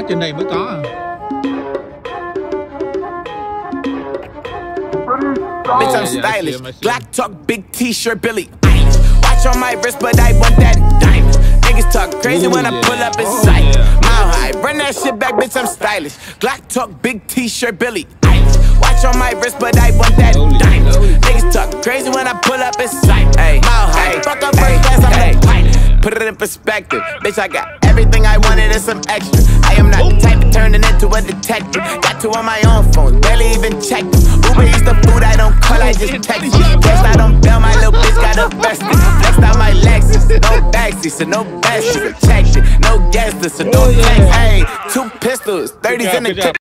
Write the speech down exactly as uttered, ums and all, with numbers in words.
trên đây mới có. Bitch, I'm stylish. Black talk, big t-shirt, Billy Eilish. Watch on my wrist, but I want that diamond. Niggas talk crazy when I pull up in sight. Mile high, run that shit back, bitch, I'm stylish. Black talk, big t-shirt, Billy Eilish. Watch on my wrist, but I want that diamond. Niggas talk crazy when I pull up in sight. Mile high, fuck up first class, I'm the pilot. Put it in perspective, bitch, I got everything I wanted and some extra. I am not the type of turning into a detective. Got two on my own phone, barely even checked them. Uber eats the food I don't call, I just text you. Guess I don't bail, my little bitch got invested. Flexed out my Lexus, no backseat, so no best, protected. No gas, so don't text. Hey, two pistols, thirties in the clip.